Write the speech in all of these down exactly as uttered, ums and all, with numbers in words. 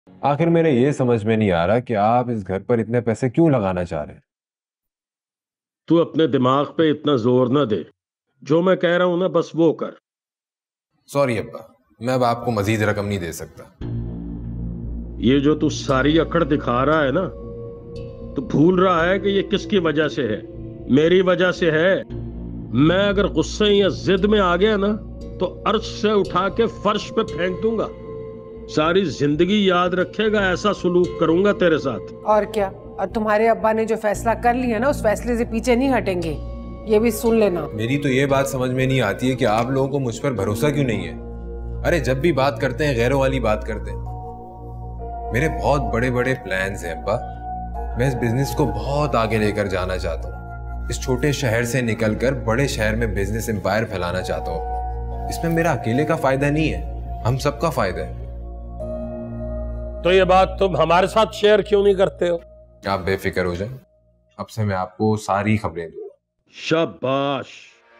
आखिर मेरे ये समझ में नहीं आ रहा कि आप इस घर पर इतने पैसे क्यों लगाना चाह रहे हैं। तू अपने दिमाग पे इतना जोर ना दे। जो मैं कह रहा हूं ना बस वो कर। सॉरी अब्बा, मैं अब आपको मजीद रकम नहीं दे सकता। ये जो तू सारी अकड़ दिखा रहा है ना, तो भूल रहा है कि ये किसकी वजह से है। मेरी वजह से है। मैं अगर गुस्से या जिद में आ गया ना, तो अर्श से उठा के फर्श पे फेंक दूंगा। सारी जिंदगी याद रखेगा, ऐसा सुलूक करूंगा तेरे साथ। और क्या, और तुम्हारे अब्बा ने जो फैसला कर लिया ना, उस फैसले से पीछे नहीं हटेंगे, ये भी सुन लेना। मेरी तो ये बात समझ में नहीं आती है कि आप लोगों को मुझ पर भरोसा क्यों नहीं है। अरे जब भी बात करते हैं गैरों वाली बात करते हैं। मेरे बहुत बड़े बड़े प्लान्स हैं अब्बा। मैं इस बिजनेस को बहुत आगे लेकर जाना चाहता हूँ। इस छोटे शहर से निकलकर बड़े शहर में बिजनेस एम्पायर फैलाना चाहता हूँ। इसमें मेरा अकेले का फायदा नहीं है, हम सबका फायदा है। तो ये बात तुम हमारे साथ शेयर क्यों नहीं करते हो? आप बेफिक्र हो जाएं, अब से मैं आपको सारी खबरें दूंगा। शाबाश।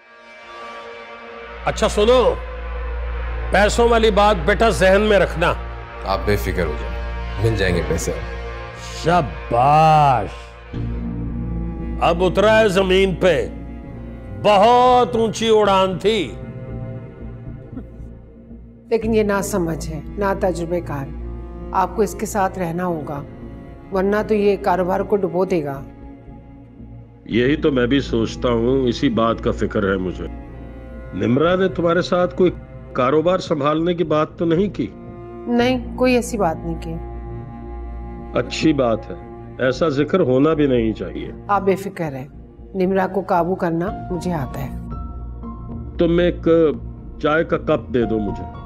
अच्छा सुनो, पैसों वाली बात बेटा जहन में रखना। आप बेफिक्र हो जाएं, मिल जाएंगे पैसे। शाबाश। अब उतरा है जमीन पे। बहुत ऊंची उड़ान थी। लेकिन ये ना समझ है, ना तजुर्बेकार। आपको इसके साथ रहना होगा, वरना तो ये कारोबार को डुबो देगा। यही तो मैं भी सोचता हूं, इसी बात का फिक्र है मुझे। निम्रा ने तुम्हारे साथ कोई कारोबार संभालने की बात तो नहीं की? नहीं, कोई ऐसी बात नहीं की। अच्छी बात है, ऐसा जिक्र होना भी नहीं चाहिए। आप बेफिक्र है, निम्रा को काबू करना मुझे आता है। तुम एक चाय का कप दे दो मुझे।